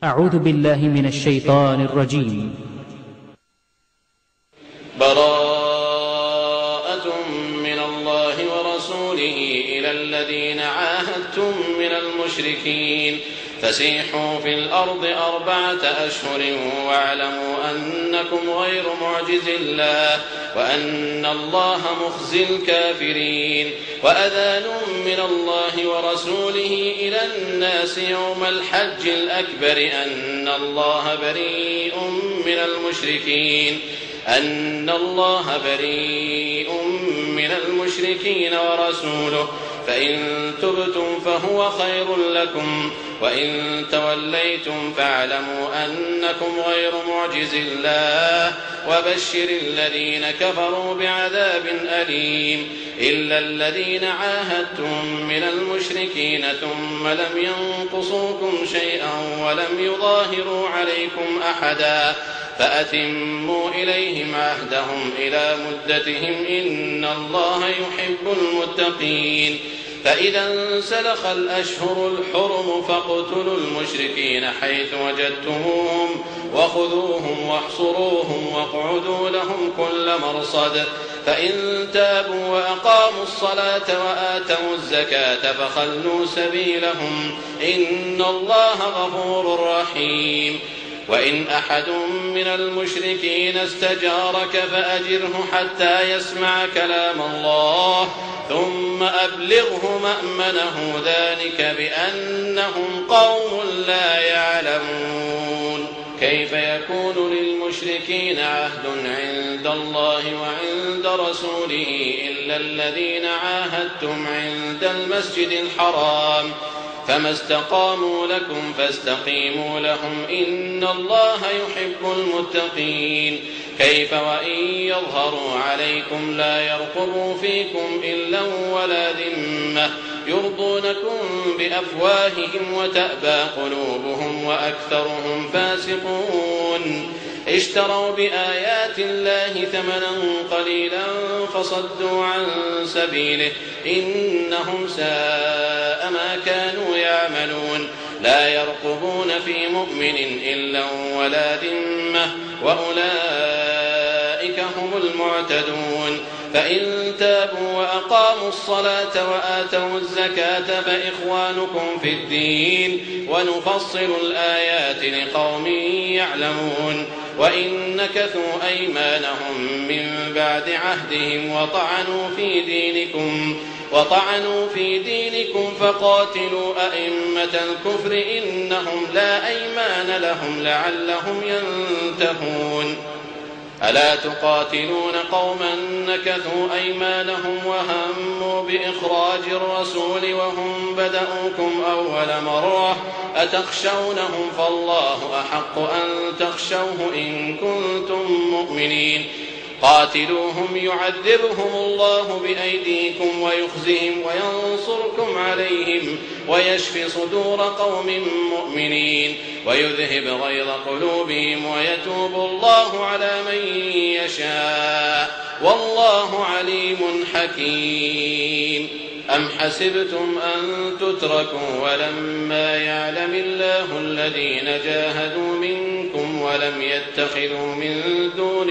أعوذ بالله من الشيطان الرجيم. براءة من الله ورسوله إلى الذين عاهدتم من المشركين فسيحوا في الأرض 4 أشهر واعلموا أنكم غير معجز الله وأن الله مخزي الكافرين. وأذان من الله ورسوله إلى الناس يوم الحج الأكبر أن الله بريء من المشركين ورسوله فإن تبتم فهو خير لكم وإن توليتم فاعلموا أنكم غير معجز الله وبشر الذين كفروا بعذاب أليم. إلا الذين عاهدتم من المشركين ثم لم ينقصوكم شيئا ولم يظاهروا عليكم أحدا فأتموا إليهم عهدهم إلى مدتهم إن الله يحب المتقين. فإذا انسلخ الأشهر الحرم فاقتلوا المشركين حيث وجدتموهم وخذوهم واحصروهم واقعدوا لهم كل مرصد فإن تابوا وأقاموا الصلاة وآتوا الزكاة فخلوا سبيلهم إن الله غفور رحيم. وإن أحد من المشركين استجارك فأجره حتى يسمع كلام الله ثم أبلغه مأمنه ذلك بأنهم قوم لا يعلمون. كيف يكون للمشركين عهد عند الله وعند رسوله إلا الذين عاهدتم عند المسجد الحرام فما استقاموا لكم فاستقيموا لهم إن الله يحب المتقين. كيف وإن يظهروا عليكم لا يرقبوا فيكم إلا ولا ذمة يرضونكم بأفواههم وتأبى قلوبهم وأكثرهم فاسقون. اشتروا بآيات الله ثمنا قليلا فصدوا عن سبيله إنهم ساء ما كانوا يعملون. لا يرقبون في مؤمن إلا ولا ذمة وأولئك هم المعتدون. فإن تابوا وأقاموا الصلاة وآتوا الزكاة فإخوانكم في الدين ونفصل الآيات لقوم يعلمون. وإن نكثوا أيمانهم من بعد عهدهم وطعنوا في دينكم فقاتلوا أئمة الكفر إنهم لا أيمان لهم لعلهم ينتهون. ألا تقاتلون قوما نكثوا أيمانهم وهموا بإخراج الرسول وهم بدأوكم أول مرة أتخشونهم فالله أحق أن تخشوه إن كنتم مؤمنين. قاتلوهم يعذبهم الله بأيديكم ويخزهم وينصركم عليهم ويشفي صدور قوم مؤمنين ويذهب غيظ قلوبهم ويتوب الله على من يشاء والله عليم حكيم. أم حسبتم أن تتركوا ولما يعلم الله الذين جاهدوا منكم ولم يتخذوا من دون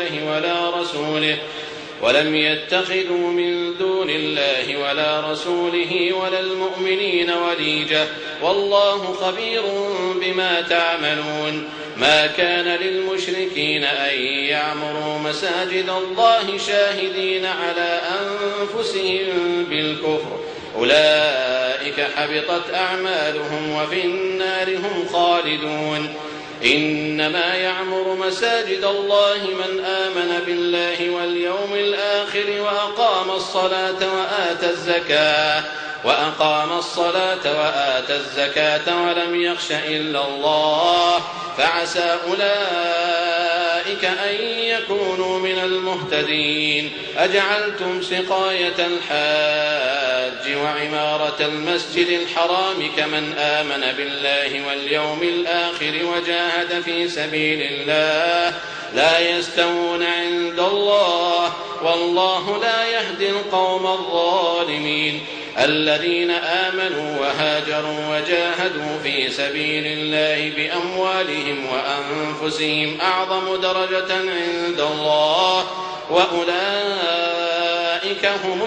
الله ولا رسوله ولا المؤمنين وليجة والله خبير بما تعملون. ما كان للمشركين أن يعمروا مساجد الله شاهدين على أنفسهم بالكفر أولئك حبطت أعمالهم وفي النار هم خالدون. إنما يعمر مساجد الله من آمن بالله واليوم الآخر وأقام الصلاة وآتى الزكاة ولم يخش إلا الله فعسى أولئك أن يكونوا من المهتدين. أجعلتم سقاية الحاج وعمارة المسجد الحرام كمن آمن بالله واليوم الآخر وجاهد في سبيل الله لا يستوون عند الله والله لا يهدي القوم الظالمين. الذين آمنوا وهاجروا وجاهدوا في سبيل الله بأموالهم وأنفسهم أعظم درجة عند الله وأولئك هم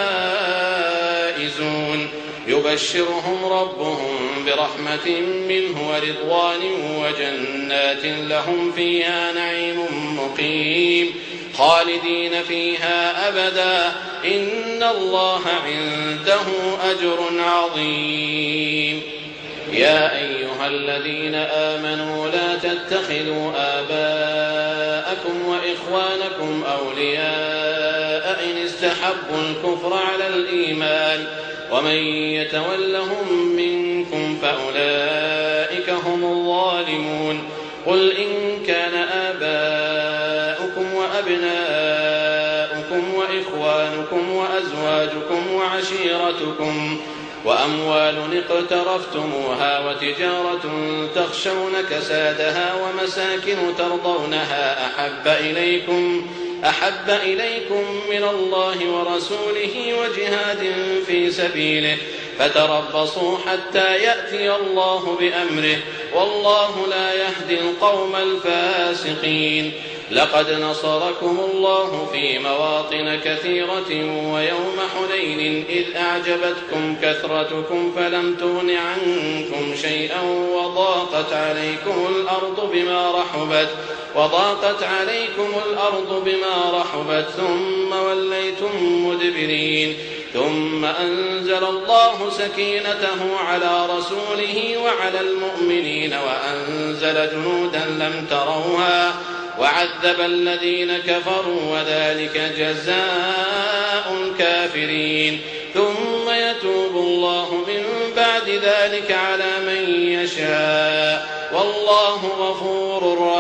الفائزون يبشرهم ربهم برحمة منه ورضوان وجنات لهم فيها نعيم مقيم خالدين فيها أبدا إن الله عنده أجر عظيم. يا أيها الذين آمنوا لا تتخذوا آباءكم وإخوانكم أولياء إن استحبوا الكفر على الإيمان ومن يتولهم منكم فأولئك هم الظالمون. قل إن كان آباؤكم وأبناؤكم وإخوانكم وأزواجكم وعشيرتكم وأموال اقترفتموها وتجارة تخشون كسادها ومساكن ترضونها أحب إليكم من الله ورسوله وجهاد في سبيله فتربصوا حتى يأتي الله بأمره والله لا يهدي القوم الفاسقين. لقد نصركم الله في مواطن كثيرة ويوم حنين إذ أعجبتكم كثرتكم فلم تغن عنكم شيئا وضاقت عليكم الأرض بما رحبت ثم وليتم مدبرين. ثم أنزل الله سكينته على رسوله وعلى المؤمنين وأنزل جنودا لم تروها وعذب الذين كفروا وذلك جزاء الكافرين. ثم يتوب الله من بعد ذلك على من يشاء والله غفور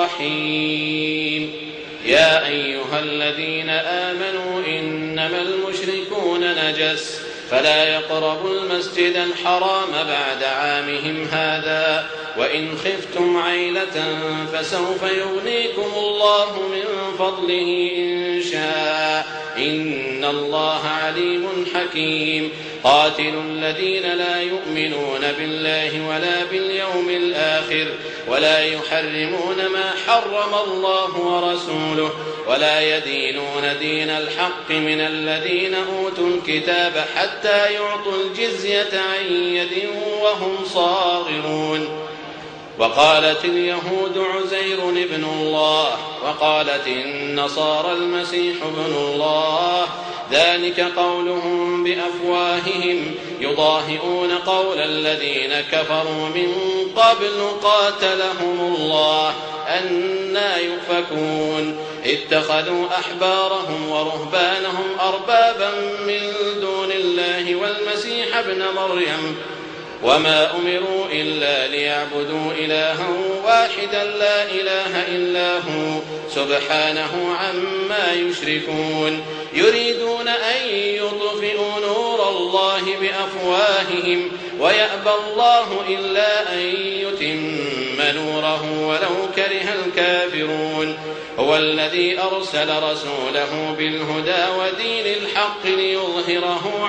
رحيم. يا أيها الذين آمنوا إنما المشركون نجس فلا يقربوا المسجد الحرام بعد عامهم هذا وإن خفتم عيلة فسوف يغنيكم الله من فضله إن شاء إن الله عليم حكيم. قاتلوا الذين لا يؤمنون بالله ولا باليوم الآخر ولا يحرمون ما حرم الله ورسوله ولا يدينون دين الحق من الذين أوتوا الكتاب حتى يعطوا الجزية عن يد وهم صاغرون. وقالت اليهود عزير ابن الله وقالت النصارى المسيح ابن الله ذلك قولهم بأفواههم يضاهئون قول الذين كفروا من قبل قاتلهم الله أنى يؤفكون. اتخذوا أحبارهم ورهبانهم أربابا من دون الله والمسيح ابن مريم وما أمروا إلا ليعبدوا إلها واحدا لا إله إلا هو سبحانه عما يشركون. يريدون أن يطفئوا نور الله بأفواههم ويأبى الله إلا أن يتم نوره ولو كره الكافرون. هو الذي أرسل رسوله بالهدى ودين الحق ليظهره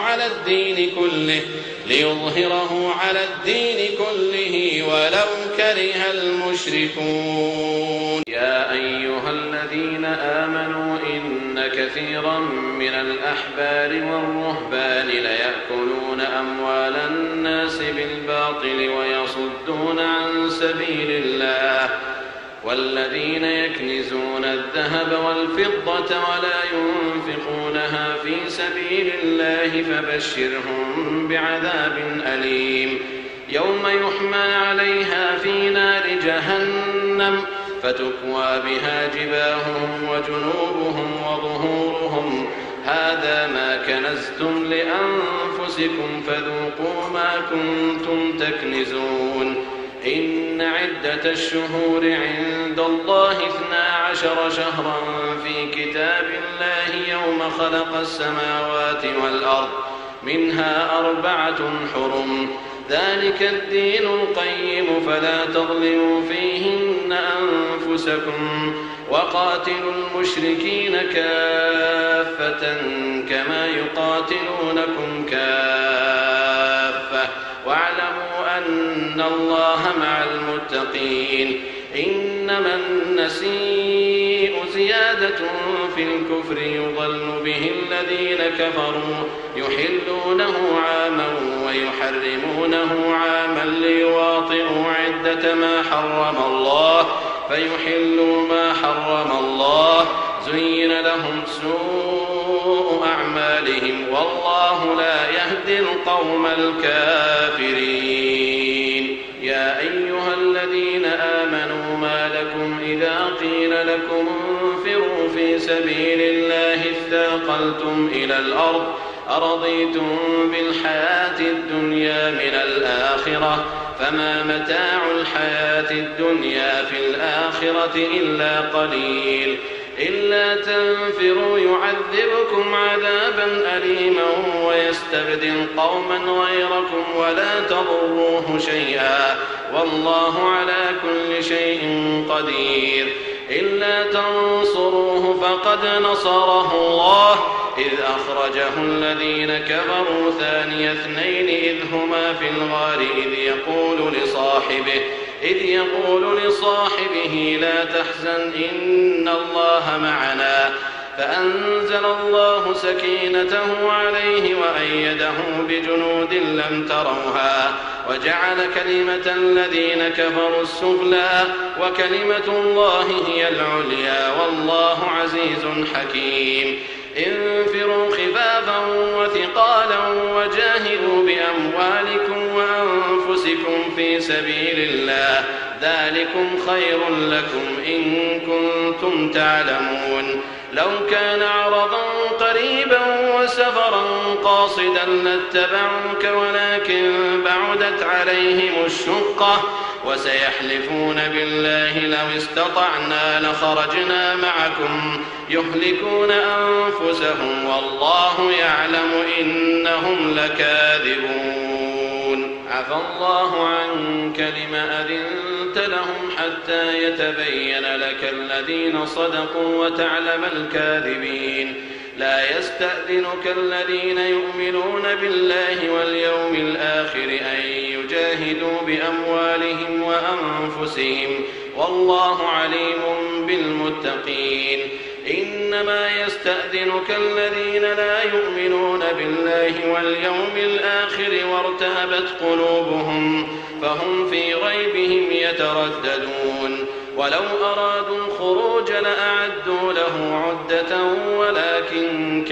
على الدين كله ولو كره المشركون. يا أيها الذين آمنوا إن كثيرا من الأحبار والرهبان ليأكلون أموال الناس بالباطل ويصدون عن سبيل الله والذين يكنزون الذهب والفضة ولا ينفقونها في سبيل الله فبشرهم بعذاب أليم. يوم يحمى عليها في نار جهنم فتكوى بها جباههم وجنوبهم وظهورهم هذا ما كنزتم لأنفسكم فذوقوا ما كنتم تكنزون. إن عدة الشهور عند الله 12 شهرا في كتاب الله يوم خلق السماوات والأرض منها 4 حرم ذلك الدين القيم فلا تظلموا فيهن أنفسكم وقاتلوا المشركين كافة كما يقاتلونكم كافة واعلموا أن الله مع المتقين إنما النسيء زيادة في الكفر يضل به الذين كفروا يحلونه عاما ويحرمونه عاما ليواطئوا عدة ما حرم الله فيحلوا ما حرم الله زين لهم سوء أعمالهم والله لا يهدي القوم الكافرين. يا أيها الذين آمنوا ما لكم إذا قيل لكم انفروا في سبيل الله اثاقلتم إلى الأرض أرضيتم بالحياة الدنيا من الآخرة فما متاع الحياة الدنيا في الآخرة إلا قليل إلا تنفروا يعذبكم عذابا أليما ويستبدل قوما غيركم ولا تضروه شيئا والله على كل شيء قدير. إلا تنصروه فقد نصره الله إذ أخرجه الذين كفروا ثاني اثنين إذ هما في الغار إذ يقول لصاحبه لا تحزن إن الله معنا فأنزل الله سكينته عليه وأيده بجنود لم تروها وجعل كلمة الذين كفروا السفلى وكلمة الله هي العليا والله عزيز حكيم. انفروا خفافا وثقالا وجاهدوا بأموالكم وأنفسكم في سبيل الله ذلكم خير لكم إن كنتم تعلمون. لو كان عرضا قريبا وسفرا قاصدا لاتبعوك ولكن بعدت عليهم الشقة وسيحلفون بالله لو استطعنا لخرجنا معكم يهلكون أنفسهم والله يعلم إنهم لكاذبون. عفى الله عنك لم أذنت لهم حتى يتبين لك الذين صدقوا وتعلم الكاذبين. لا يستأذنك الذين يؤمنون بالله واليوم الآخر أن يجاهدوا بأموالهم وأنفسهم والله عليم بالمتقين. إنما يستأذنك الذين لا يؤمنون بالله واليوم الآخر وارتهبت قلوبهم فهم في ريبهم يترددون. ولو أرادوا الخروج لأعدوا له عدة ولكن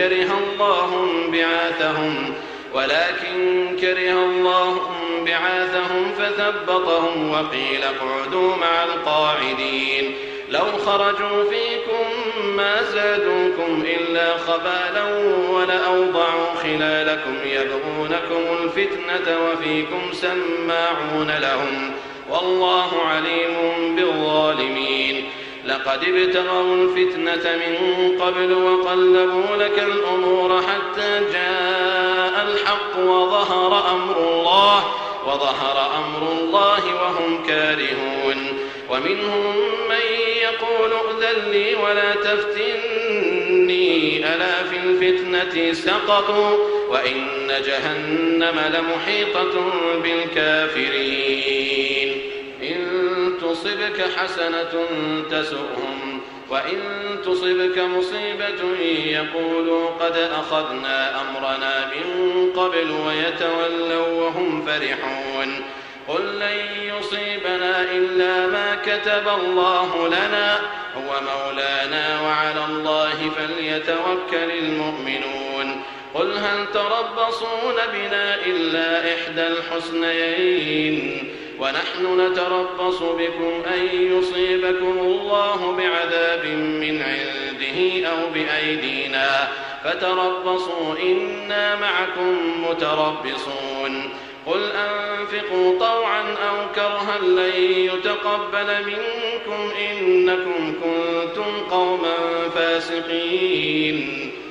كره الله بعاثهم فثبطهم وقيل اقعدوا مع القاعدين. لو خرجوا فيكم ما زادوكم إلا خبالا ولأوضعوا خلالكم يبغونكم الفتنة وفيكم سماعون لهم والله عليم بالظالمين. لقد ابتغوا الفتنة من قبل وقلبوا لك الأمور حتى جاء الحق وظهر أمر الله وهم كارهون. ومنهم من يقول ائذن لي ولا تفتني ألا في الفتنة سقطوا وإن جهنم لمحيطة بالكافرين. إن تصبك حسنة تسؤهم وإن تصبك مصيبة يقولوا قد أخذنا أمرنا من قبل ويتولوا وهم فرحون. قل لن يصيبنا إلا ما كتب الله لنا هو مولانا وعلى الله فليتوكل المؤمنون. قل هل تربصون بنا إلا إحدى الحسنيين ونحن نتربص بكم أن يصيبكم الله بعذاب من عنده أو بأيدينا فتربصوا إنا معكم متربصون. قل أنفقوا طوعا أو كرها لن يتقبل منكم إنكم كنتم قوما فاسقين.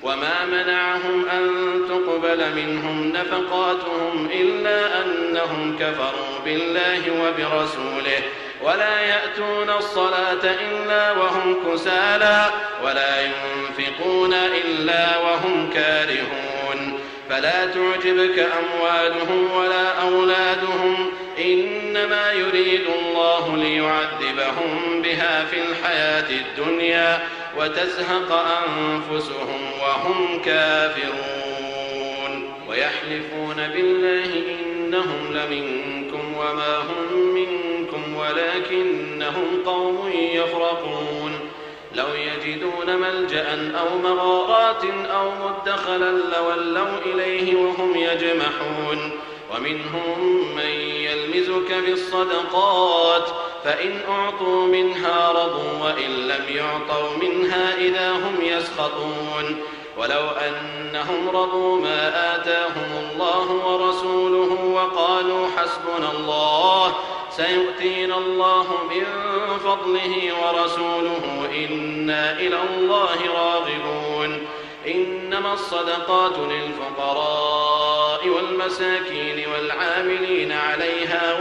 وما منعهم أن تقبل منهم نفقاتهم إلا أنهم كفروا بالله وبرسوله ولا يأتون الصلاة إلا وهم كسالى ولا ينفقون إلا وهم كارهون فلا تعجبك أموالهم ولا أولادهم إنما يريد الله ليعذبهم بها في الحياة الدنيا وتزهق أنفسهم وهم كافرون ويحلفون بالله إنهم لمنكم وما هم منكم ولكنهم قوم يفرقون لو يجدون ملجأ أو مغارات أو مدخلا لولوا إليه وهم يجمحون ومنهم من يلمزك بالصدقات فإن أعطوا منها رضوا وإن لم يعطوا منها إذا هم يسخطون ولو أنهم رضوا ما آتاهم الله ورسوله وقالوا حسبنا الله سيؤتينا الله من فضله ورسوله إنا إلى الله راغبون إنما الصدقات للفقراء والمساكين والعاملين عليها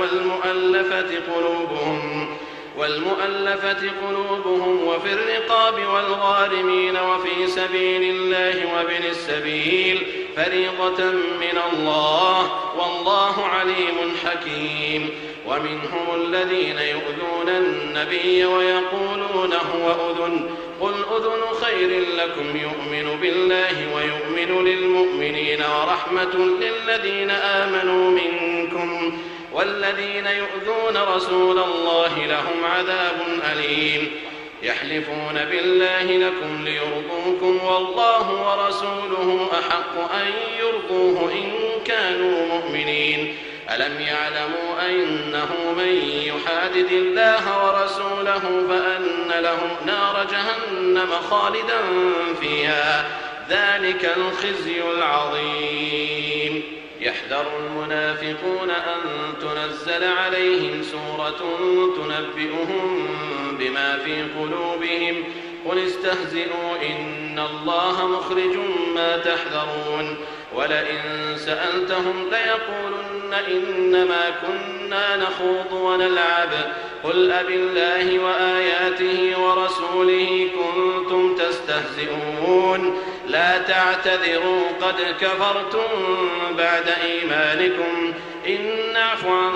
والمؤلفة قلوبهم وفي الرقاب والغارمين وفي سبيل الله وابن السبيل فريضة من الله والله عليم حكيم ومنهم الذين يؤذون النبي ويقولون هو أذن قل أذن خير لكم يؤمن بالله ويؤمن للمؤمنين ورحمة للذين آمنوا منكم والذين يؤذون رسول الله لهم عذاب أليم يحلفون بالله لكم ليرضوكم والله ورسوله أحق أن يرضوه إن كانوا مؤمنين ألم يعلموا أنه من يحادد الله ورسوله فأن له نار جهنم خالدا فيها ذلك الخزي العظيم يحذر المنافقون أن تنزل عليهم سورة تنبئهم بما في قلوبهم قل استهزئوا إن الله مخرج ما تحذرون ولئن سألتهم ليقولن إنما كنا نخوض ونلعب قل أبالله وآياته ورسوله كنتم تستهزئون لا تعتذروا قد كفرتم بعد إيمانكم إن نعف عن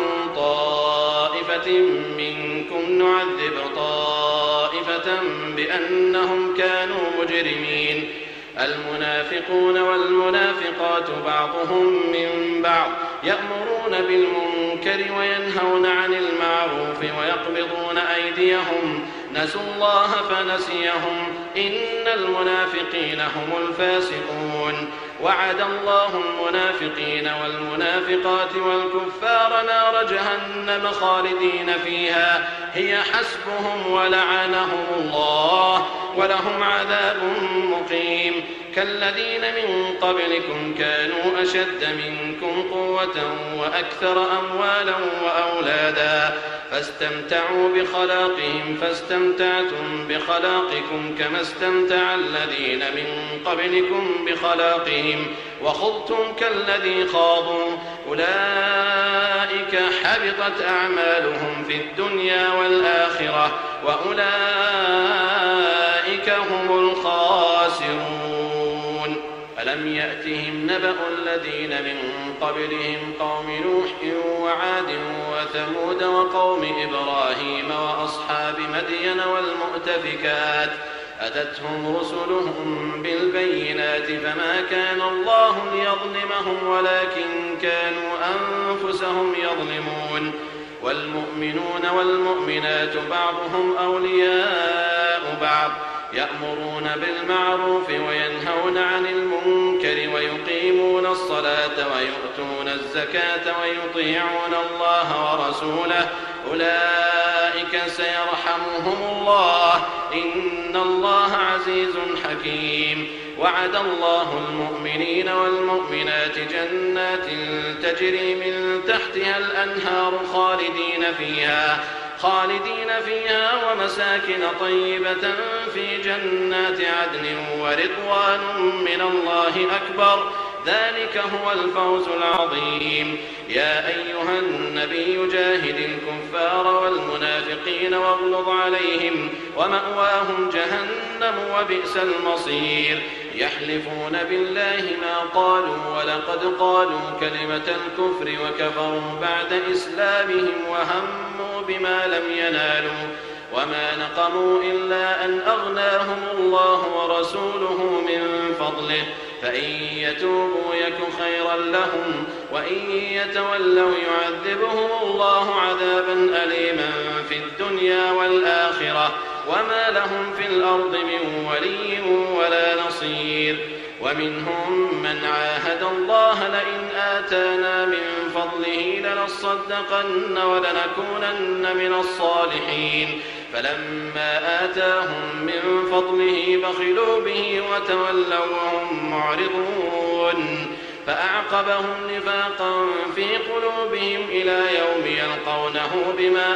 طائفة منكم نعذب طائفة بأنهم كانوا مجرمين المنافقون والمنافقات بعضهم من بعض يأمرون بالمنكر وينهون عن المعروف ويقبضون أيديهم نسوا الله فنسيهم إن المنافقين هم الفاسقون وعد الله المنافقين والمنافقات والكفار نار جهنم خالدين فيها هي حسبهم ولعنهم الله ولهم عذاب مقيم كالذين من قبلكم كانوا أشد منكم قوة وأكثر أموالا وأولادا فاستمتعوا بخلاقهم فاستمتعتم بخلاقكم كما استمتع الذين من قبلكم بخلاقهم وخضتم كالذي خاضوا أولئك حبطت أعمالهم في الدنيا والآخرة وأولئك هم الخاسرون ألم يأتهم نبأ الذين من قبلهم قوم نوح وعاد وثمود وقوم إبراهيم وأصحاب مدين والمؤتفكات أتتهم رسلهم بالبينات فما كان الله ليظلمهم ولكن كانوا أنفسهم يظلمون والمؤمنون والمؤمنات بعضهم أولياء بعض يأمرون بالمعروف وينهون عن المنكر ويقيمون الصلاة ويؤتون الزكاة ويطيعون الله ورسوله أولئك سيرحمهم الله إن الله عزيز حكيم وعد الله المؤمنين والمؤمنات جنات تجري من تحتها الأنهار خالدين فيها خالدين فيها ومساكن طيبة في جنات عدن ورضوان من الله أكبر ذلك هو الفوز العظيم. يا أيها النبي جاهد الكفار والمنافقين واغلظ عليهم ومأواهم جهنم وبئس المصير. يحلفون بالله ما قالوا ولقد قالوا كلمة الكفر وكفروا بعد إسلامهم وهموا بما لم ينالوا وما نقموا إلا أن أغناهم الله ورسوله من فضله فإن يتوبوا يك خيرا لهم وإن يتولوا يعذبهم الله عذابا أليما في الدنيا والآخرة وما لهم في الأرض من ولي ولا نصير. ومنهم من عاهد الله لئن آتانا من فضله لنصدقن ولنكونن من الصالحين فلما آتاهم من فضله بخلوا به وتولوا وهم معرضون فأعقبهم نفاقا في قلوبهم إلى يوم يلقونه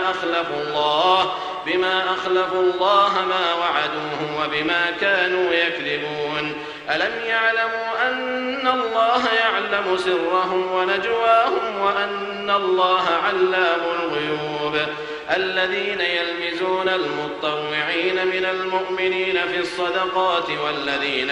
بما أخلفوا الله ما وعدوه وبما كانوا يكذبون. ألم يعلموا أن الله يعلم سرهم ونجواهم وأن الله علام الغيوب. الذين يلمزون المطوعين من المؤمنين في الصدقات والذين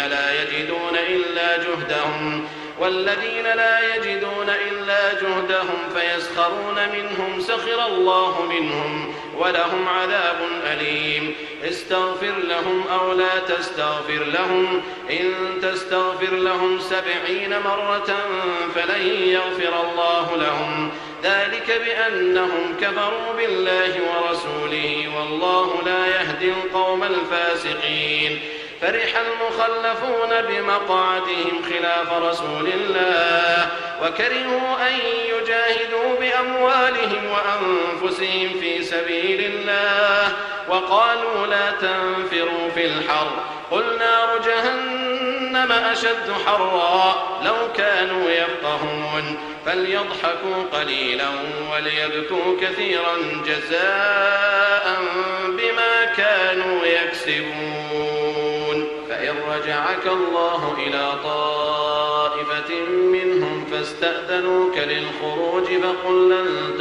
لا يجدون إلا جهدهم فيسخرون منهم سخر الله منهم ولهم عذاب أليم. استغفر لهم أو لا تستغفر لهم إن تستغفر لهم 70 مرة فلن يغفر الله لهم ذلك بأنهم كفروا بالله ورسوله والله لا يهدي القوم الفاسقين. فرح المخلفون بمقعدهم خلاف رسول الله وكرهوا أن يجاهدوا بأموالهم وأنفسهم في سبيل الله وقالوا لا تنفروا في الحر قل نار جهنم أشد حرا لو كانوا يفقهون فليضحكوا قليلا وليبكوا كثيرا جزاء بما كانوا يكسبون. فإن رجعك الله إلى طائفة منهم فاستأذنوك للخروج فقل لن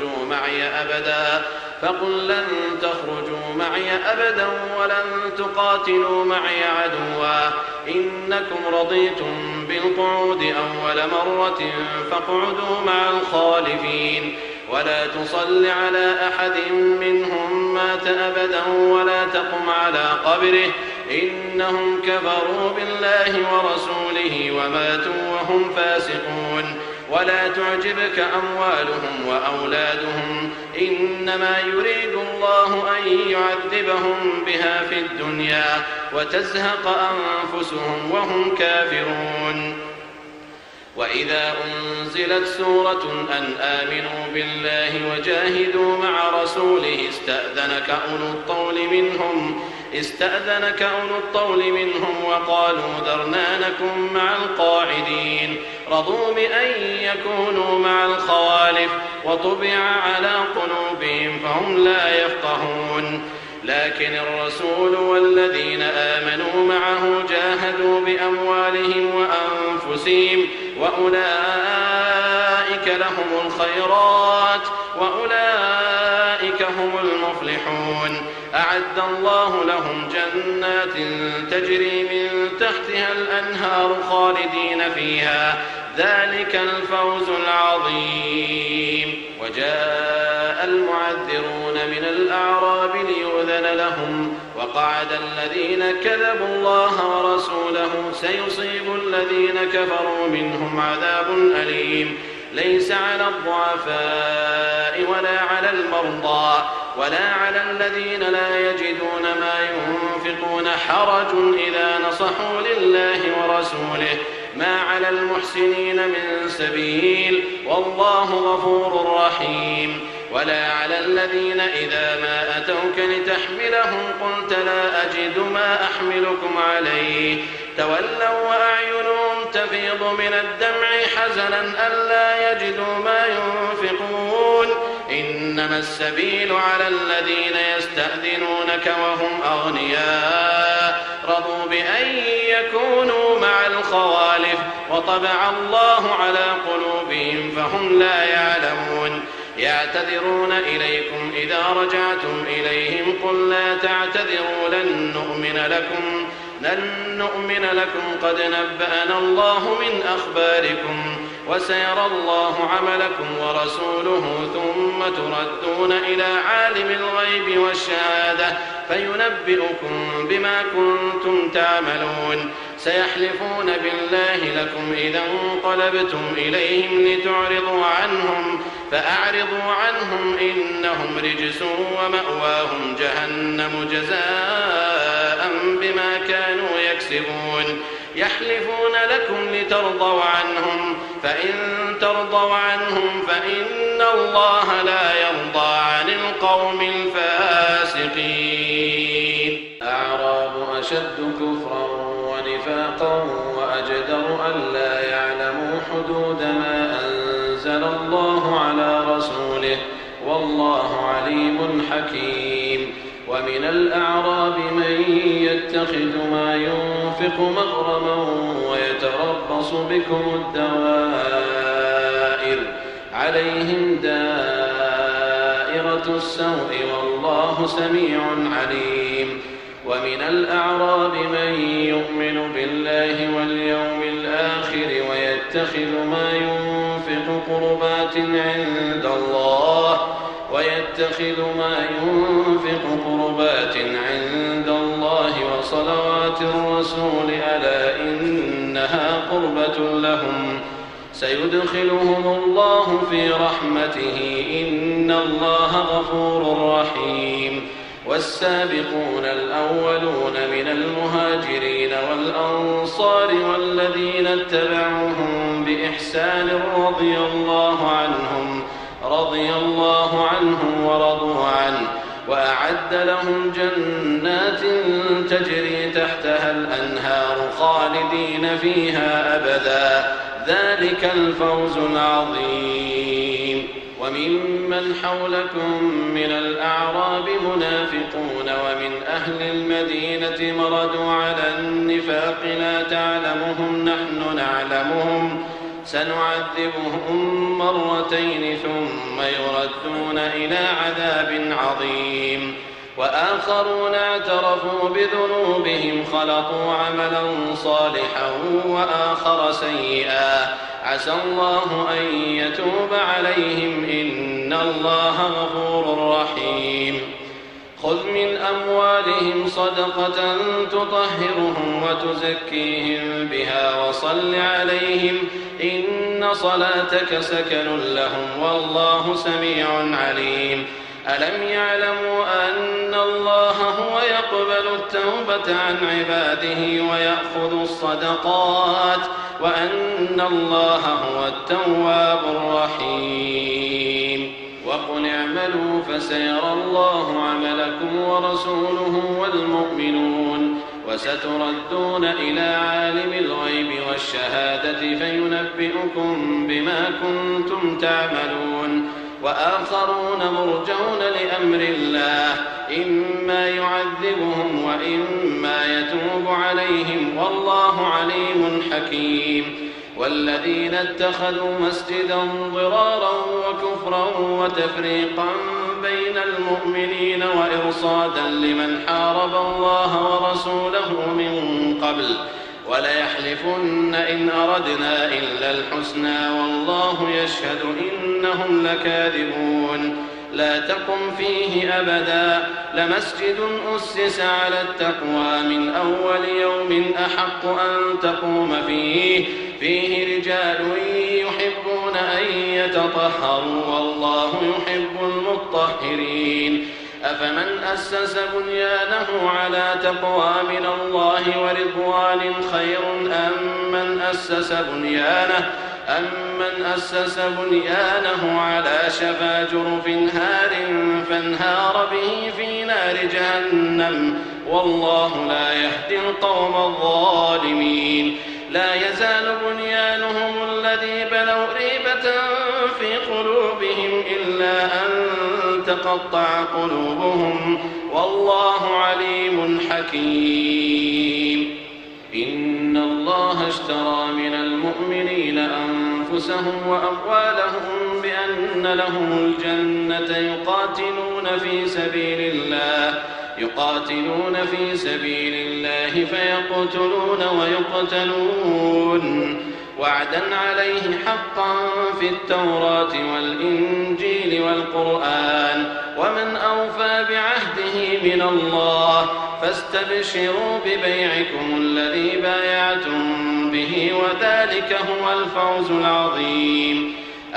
تخرجوا معي أبدا ولن تقاتلوا معي عدوا إنكم رضيتم بالقعود أول مرة فاقعدوا مع الخالفين ولا تصل على أحد منهم مات أبدا ولا تقم على قبره إنهم كفروا بالله ورسوله وماتوا وهم فاسقون. ولا تعجبك أموالهم وأولادهم إنما يريد الله أن يعذبهم بها في الدنيا وتزهق أنفسهم وهم كافرون. وإذا أنزلت سورة أن آمنوا بالله وجاهدوا مع رسوله استأذنك أولو الطول منهم وقالوا ذرنا نكن مع القاعدين رضوا بأن يكونوا مع الخوالف وطبع على قلوبهم فهم لا يفقهون. لكن الرسول والذين آمنوا معه جاهدوا بأموالهم وأنفسهم وأولئك لهم الخيرات وأولئك هم المفلحون. أعد الله لهم جنات تجري من تحتها الأنهار خالدين فيها ذلك الفوز العظيم. وجاء المعذرون من الأعراب ليؤذن لهم وقعد الذين كذبوا الله ورسوله سيصيب الذين كفروا منهم عذاب أليم. ليس على الضعفاء ولا على المرضى ولا على الذين لا يجدون ما ينفقون حرج إذا نصحوا لله ورسوله ما على المحسنين من سبيل والله غفور رحيم. ولا على الذين إذا ما أتوك لتحملهم قلت لا أجد ما أحملكم عليه تولوا وأعينهم تفيض من الدمع حزنا ألا يجدوا ما ينفقون إنما السبيل على الذين يستأذنونك وهم أغنياء رضوا بأن يكونوا مع الخوالف وطبع الله على قلوبهم فهم لا يعلمون يعتذرون إليكم إذا رجعتم إليهم قل لا تعتذروا لن نؤمن لكم قد نبأنا الله من أخباركم وسيرى الله عملكم ورسوله ثم تردون إلى عالم الغيب والشهادة فينبئكم بما كنتم تعملون سيحلفون بالله لكم إذا انقلبتم إليهم لتعرضوا عنهم فأعرضوا عنهم إنهم رجس ومأواهم جهنم جزاء بما كانوا يكسبون يحلفون لكم لترضوا عنهم فإن ترضوا عنهم فإن الله لا يرضى عن القوم الفاسقين أعراب أشد كفرا ونفاقا وأجدر ألا يعلموا حدود ما أنزل الله على رسوله والله عليم حكيم ومن الأعراب من يتخذ ما ينفق مغرما ويتربص بكم الدوائر عليهم دائرة السوء والله سميع عليم ومن الأعراب من يؤمن بالله واليوم الآخر ويتخذ ما ينفق قربات عند الله وصلوات الرسول ألا إنها قربة لهم سيدخلهم الله في رحمته إن الله غفور رحيم والسابقون الأولون من المهاجرين والأنصار والذين اتبعوهم بإحسان رضي الله عنهم ورضوا عنه وأعد لهم جنات تجري تحتها الأنهار خالدين فيها أبدا ذلك الفوز العظيم وممن حولكم من الأعراب منافقون ومن أهل المدينة مردوا على النفاق لا تعلمهم نحن نعلمهم سنعذبهم مرتين ثم يردون إلى عذاب عظيم وآخرون اعترفوا بذنوبهم خلطوا عملا صالحا وآخر سيئا عسى الله أن يتوب عليهم إن الله غفور رحيم خذ من أموالهم صدقة تطهرهم وتزكيهم بها وصل عليهم إن صلاتك سكن لهم والله سميع عليم ألم يعلموا أن الله هو يقبل التوبة عن عباده ويأخذ الصدقات وأن الله هو التواب الرحيم وقل اعملوا فسيرى الله عملكم ورسوله والمؤمنون وستردون إلى عالم الغيب والشهادة فينبئكم بما كنتم تعملون وآخرون مرجون لأمر الله إما يعذبهم وإما يتوب عليهم والله عليم حكيم والذين اتخذوا مسجدا ضرارا وكفرا وتفريقا بين المؤمنين وإرصادا لمن حارب الله ورسوله من قبل وليحلفن إن أردنا إلا الحسنى والله يشهد إنهم لكاذبون لا تقم فيه أبدا لمسجد أسس على التقوى من أول يوم أحق أن تقوم فيه رجال يحبون أن يتطهروا والله يحب المطهرين أفمن أسس بنيانه على تقوى من الله ورضوان خير أم من أسس بنيانه على شفا جرف هار فانهار به في نار جهنم والله لا يهدي القوم الظالمين لا يزال بنيانهم الذي بنوا ريبة في قلوبهم إلا أن تقطع قلوبهم والله عليم حكيم. إن الله اشترى من المؤمنين أنفسهم وأموالهم بأن لهم الجنة يقاتلون في سبيل الله فيقتلون ويقتلون وعدا عليه حقا في التوراة والإنجيل والقرآن ومن أوفى بعهده من الله فاستبشروا ببيعكم الذي بايعتم به وذلك هو الفوز العظيم.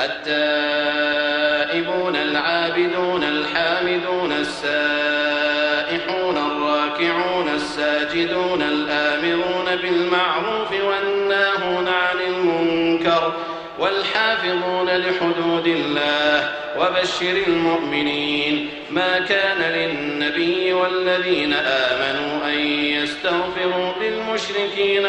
التائبون العابدون الحامدون السائحون الراكعون الساجدون الآمرون بالمعروف والناهون عن المنكر والحافظون لحدود الله وبشر المؤمنين. ما كان للنبي والذين آمنوا أن يستغفروا للمشركين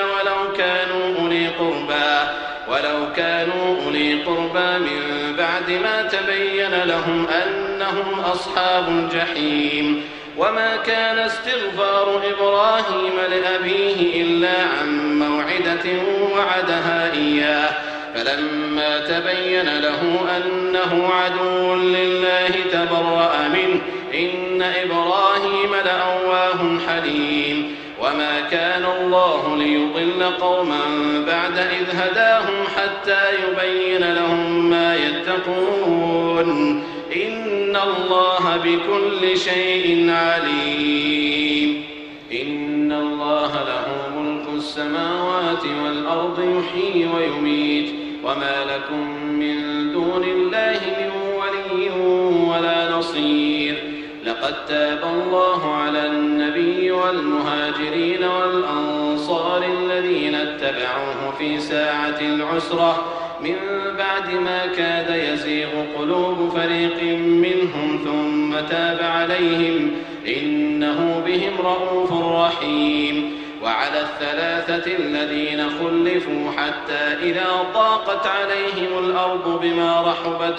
ولو كانوا أولي قربى من بعد ما تبين لهم أنهم أصحاب الجحيم. وما كان استغفار إبراهيم لأبيه إلا عن موعدة وعدها إياه فلما تبين له أنه عدو لله تبرأ منه إن إبراهيم لأواه حليم. وما كان الله ليضل قوما بعد إذ هداهم حتى يبين لهم ما يتقون إن الله بكل شيء عليم. إن الله له ملك السماوات والأرض يحيي ويميت وما لكم من دون الله من ولي ولا نصير. لقد تاب الله على النبي والمهاجرين والأنصار الذين اتبعوه في ساعة العسرة من بعد ما كاد يزيغ قلوب فريق منهم ثم تاب عليهم إنه بهم رءوف رحيم. وعلى الثلاثة الذين خلفوا حتى إذا ضاقت عليهم الأرض بما رحبت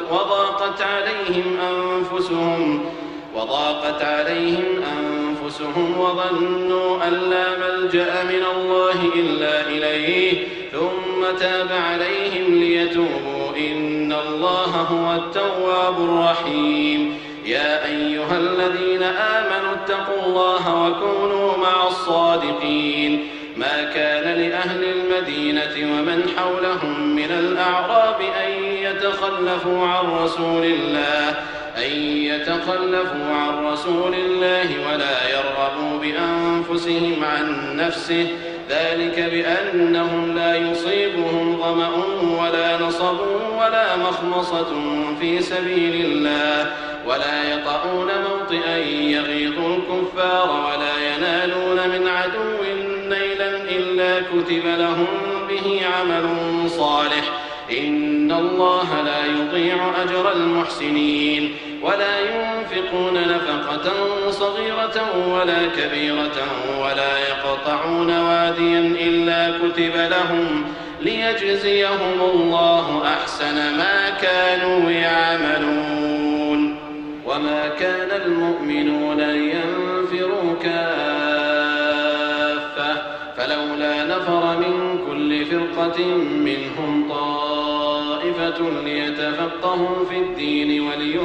وضاقت عليهم أنفسهم وظنوا أن لا ملجأ من الله إلا إليه ثم تاب عليهم ليتوبوا إن الله هو التواب الرحيم. يا أيها الذين آمنوا اتقوا الله وكونوا مع الصادقين. ما كان لأهل المدينة ومن حولهم من الأعراب أن يتخلفوا عن رسول الله ولا يرغبوا بأنفسهم عن نفسه ذلك بأنهم لا يصيبهم ظمأ ولا نصب ولا مخمصة في سبيل الله ولا يطؤون موطئا يغيظ الكفار ولا ينالون من عدو نيلا إلا كتب لهم به عمل صالح إن الله لا يضيع أجر المحسنين. ولا ينفقون نفقة صغيرة ولا كبيرة ولا يقطعون واديا إلا كتب لهم ليجزيهم الله أحسن ما كانوا يعملون. وما كان المؤمنون لينفروا كافة فلولا نفر من كل فرقة منهم طائفة ليتفقهوا في الدين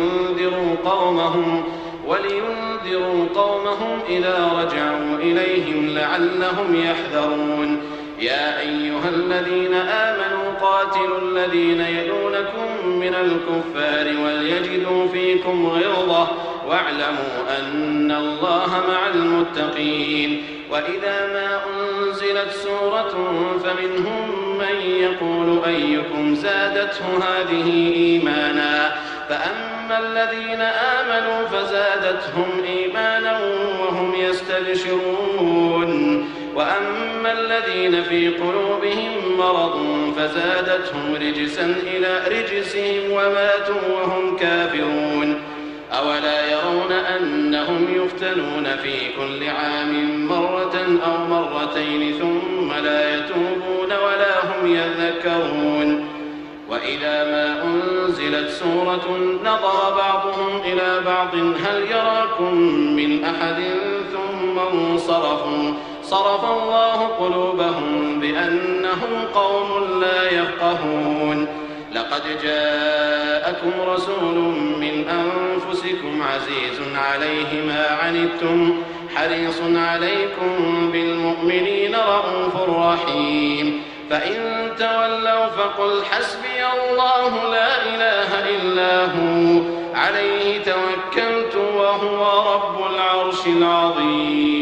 ولينذروا قومهم إذا رجعوا إليهم لعلهم يحذرون. يا أيها الذين آمنوا قاتلوا الذين يلونكم من الكفار وليجدوا فيكم غلظة واعلموا أن الله مع المتقين. وإذا ما أنزلت سورة فمنهم من يقول أيكم زادته هذه إيمانا فأما الذين آمنوا فزادتهم إيمانا وهم يستبشرون وأما الذين في قلوبهم مرض فزادتهم رجسا إلى رجسهم وماتوا وهم كافرون. أولا يرون أنهم يفتنون في كل عام مرة أو مرتين ثم لا يتوبون ولا هم يذكرون. وإذا ما أنزلت سورة نظر بعضهم إلى بعض هل يراكم من أحد ثم انصرفوا صرف الله قلوبهم بأنهم قوم لا يفقهون. لقد جاءكم رسول من أنفسكم عزيز عليه ما عنتم حريص عليكم بالمؤمنين رءوف رحيم. فإن تولوا فقل حسبي الله لا إله إلا هو عليه توكلت وهو رب العرش العظيم.